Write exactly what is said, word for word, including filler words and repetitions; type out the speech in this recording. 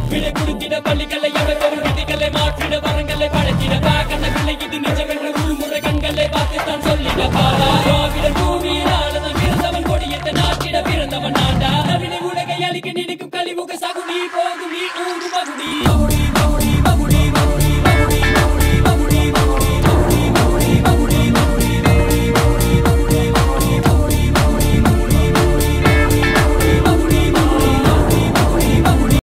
விடை கொடுத்திட பள்ளிகளை எவரும் விதிகளை மாற்றிட வரங்களை பழத்திட கண்ண பிள்ளை இது நிஜம் என்று ஒரு முறை கண்களை பார்த்துத்தான் சொல்லிட பாராரோ